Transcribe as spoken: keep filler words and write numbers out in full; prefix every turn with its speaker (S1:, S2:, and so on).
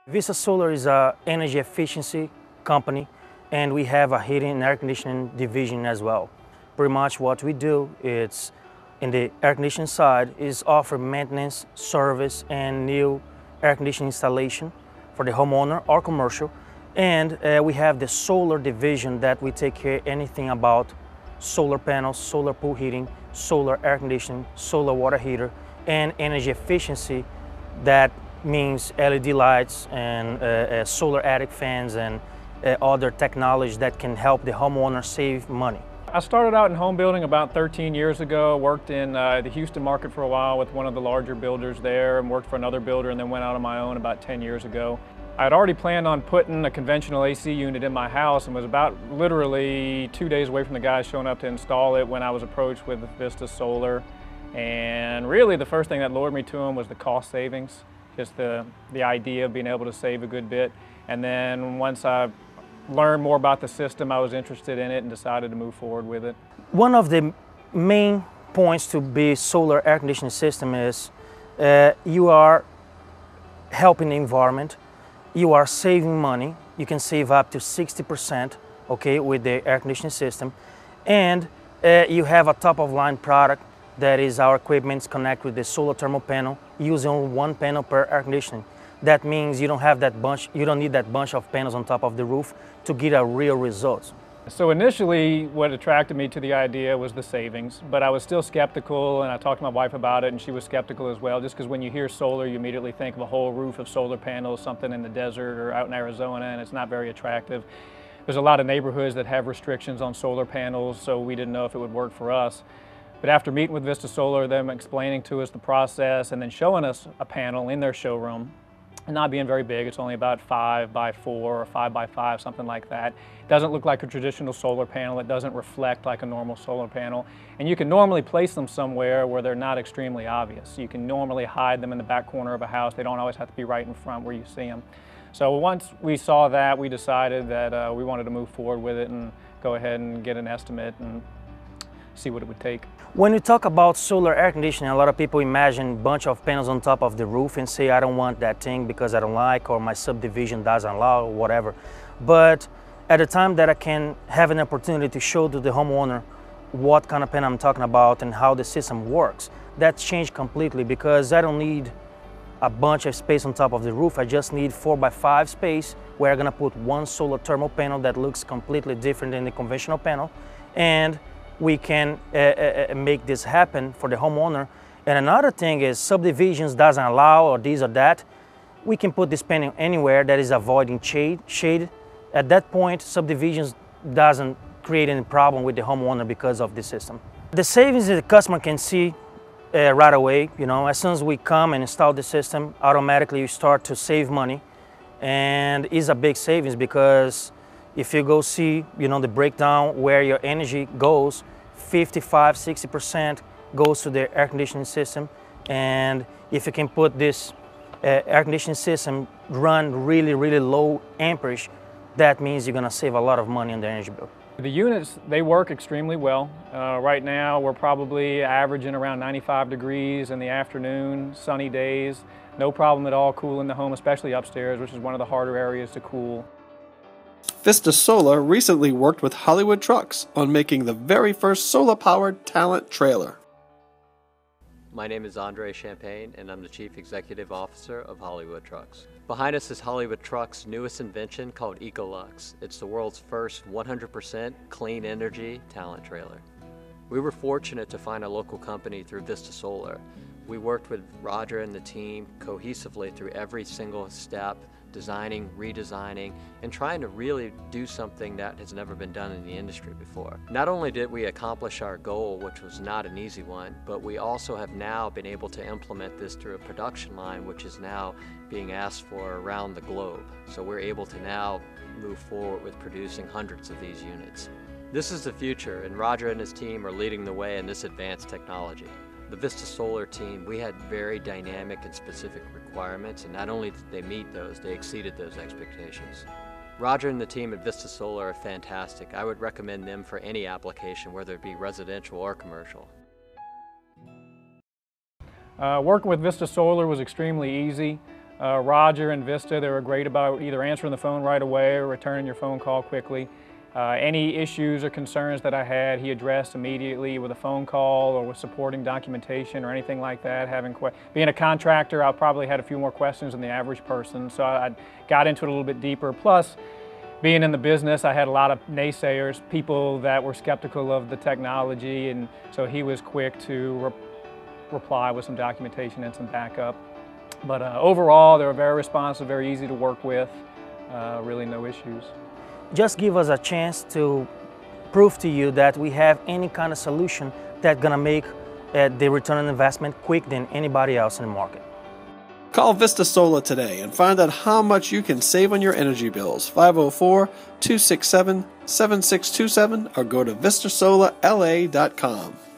S1: Vista Solar is a energy efficiency company, and we have a heating and air conditioning division as well. Pretty much what we do is, in the air conditioning side, is offer maintenance, service, and new air conditioning installation for the homeowner or commercial. And uh, we have the solar division that we take care of anything about solar panels, solar pool heating, solar air conditioning, solar water heater, and energy efficiency. That means L E D lights and uh, uh, solar attic fans and uh, other technology that can help the homeowner save money.
S2: I started out in home building about thirteen years ago, worked in uh, the Houston market for a while with one of the larger builders there, and worked for another builder, and then went out on my own about ten years ago. I had already planned on putting a conventional A C unit in my house and was about literally two days away from the guys showing up to install it when I was approached with Vista Solar. And really the first thing that lured me to them was the cost savings, just the, the idea of being able to save a good bit. And then once I learned more about the system, I was interested in it and decided to move forward with it.
S1: One of the main points to be solar air conditioning system is uh, you are helping the environment, you are saving money. You can save up to sixty percent, okay, with the air conditioning system, and uh, you have a top-of-line product that is our equipment connect with the solar thermal panel, using only one panel per air conditioning. That means you don't have that bunch, you don't need that bunch of panels on top of the roof to get a real result.
S2: So initially what attracted me to the idea was the savings, but I was still skeptical, and I talked to my wife about it and she was skeptical as well, just because when you hear solar you immediately think of a whole roof of solar panels, something in the desert or out in Arizona, and it's not very attractive. There's a lot of neighborhoods that have restrictions on solar panels, so we didn't know if it would work for us. But after meeting with Vista Solar, them explaining to us the process and then showing us a panel in their showroom, not being very big, it's only about five by four or five by five, something like that. It doesn't look like a traditional solar panel, it doesn't reflect like a normal solar panel. And you can normally place them somewhere where they're not extremely obvious. You can normally hide them in the back corner of a house, they don't always have to be right in front where you see them. So once we saw that, we decided that uh, we wanted to move forward with it and go ahead and get an estimate and see what it would take.
S1: When we talk about solar air conditioning, a lot of people imagine a bunch of panels on top of the roof and say, I don't want that thing because I don't like, or my subdivision doesn't allow, or whatever. But at the time that I can have an opportunity to show to the homeowner what kind of panel I'm talking about and how the system works, that's changed completely, because I don't need a bunch of space on top of the roof. I just need four by five space where I'm gonna put one solar thermal panel that looks completely different than the conventional panel. And we can uh, uh, make this happen for the homeowner. And another thing is, subdivisions doesn't allow, or this or that. We can put this panel anywhere that is avoiding shade. shade. At that point, subdivisions doesn't create any problem with the homeowner because of the system. The savings that the customer can see uh, right away, you know, as soon as we come and install the system, automatically you start to save money. And it's a big savings, because if you go see, you know, the breakdown where your energy goes, fifty-five, sixty percent goes to the air conditioning system. And if you can put this uh, air conditioning system run really, really low amperage, that means you're gonna save a lot of money on the energy bill.
S2: The units, they work extremely well. Uh, right now we're probably averaging around ninety-five degrees in the afternoon, sunny days. No problem at all cooling the home, especially upstairs, which is one of the harder areas to cool.
S3: Vista Solar recently worked with Hollywood Trucks on making the very first solar-powered talent trailer.
S4: My name is Andre Champagne, and I'm the Chief Executive Officer of Hollywood Trucks. Behind us is Hollywood Trucks' newest invention called Ecolux. It's the world's first one hundred percent clean energy talent trailer. We were fortunate to find a local company through Vista Solar. We worked with Roger and the team cohesively through every single step, designing, redesigning, and trying to really do something that has never been done in the industry before. Not only did we accomplish our goal, which was not an easy one, but we also have now been able to implement this through a production line, which is now being asked for around the globe. So we're able to now move forward with producing hundreds of these units. This is the future, and Roger and his team are leading the way in this advanced technology. The Vista Solar team, we had very dynamic and specific requirements, and not only did they meet those, they exceeded those expectations. Roger and the team at Vista Solar are fantastic. I would recommend them for any application, whether it be residential or commercial.
S2: Uh, working with Vista Solar was extremely easy. Uh, Roger and Vista, they were great about either answering the phone right away or returning your phone call quickly. Uh, any issues or concerns that I had, he addressed immediately with a phone call or with supporting documentation or anything like that. Having being a contractor, I probably had a few more questions than the average person, so I, I got into it a little bit deeper. Plus, being in the business, I had a lot of naysayers, people that were skeptical of the technology, and so he was quick to re reply with some documentation and some backup. But uh, overall, they were very responsive, very easy to work with, uh, really no issues.
S1: Just give us a chance to prove to you that we have any kind of solution that's gonna make uh, the return on investment quick than anybody else in the market.
S3: Call Vista Solar today and find out how much you can save on your energy bills. five oh four, two six seven, seven six two seven or go to vista solar L A dot com.